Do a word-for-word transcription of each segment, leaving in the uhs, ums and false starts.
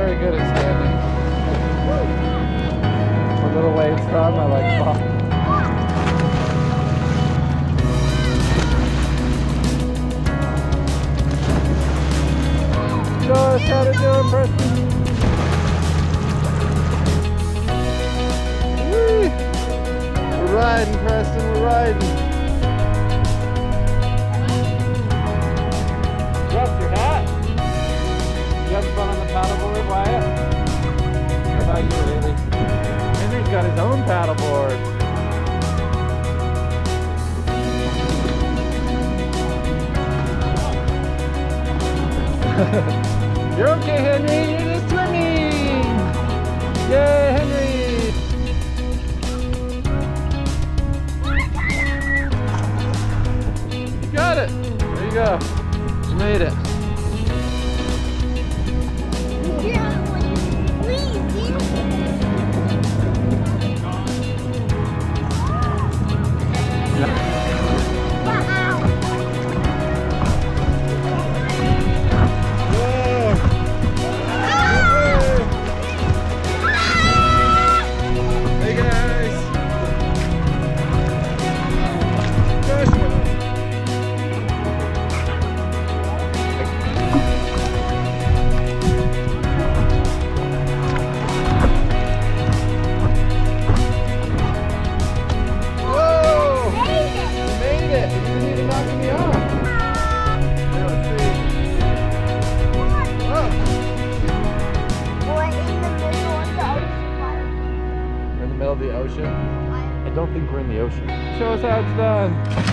very good at standing. A little waves come, I like fall. Show us how to do it, Preston. Whee! We're riding, Preston, we're riding. Drop your hat. You having fun on the paddleboard, Wyatt? How about you, Haley? Henry's got his own paddleboard. You're okay, Henry. You're just swimming. Yay, Henry. You got it. There you go. You made it. Of the ocean? I don't think we're in the ocean. Show us how it's done.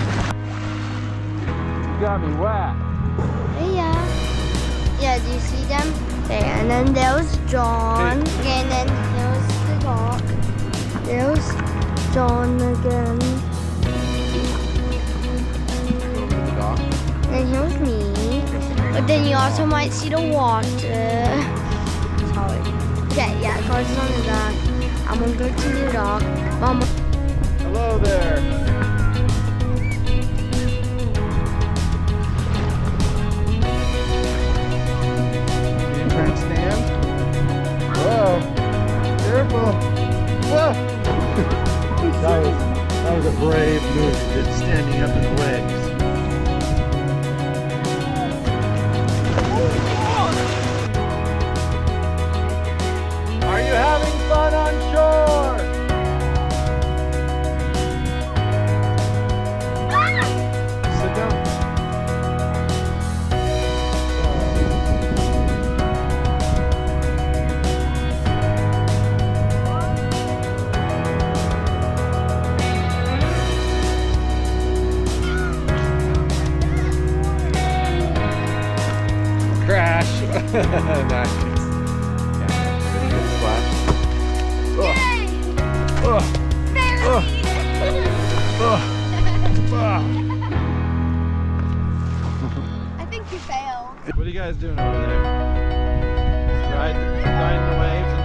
You got me wet. Yeah. Yeah, do you see them? There, and then there was John. Okay. And then there was the dog. There was John again. The dog. And here was me. But then you also might see the water. Sorry. Okay, yeah, cars on the dock. I'm gonna go to the dock. Mama. Hello there. You trying to stand? Whoa. Careful. Whoa. that, was, that was a brave move. It's standing up in the waves. Are you having fun on shore? Sit down. Crash. Nice. Oh. Oh. Oh. Oh. I think you failed. What are you guys doing over there? Riding, riding the waves?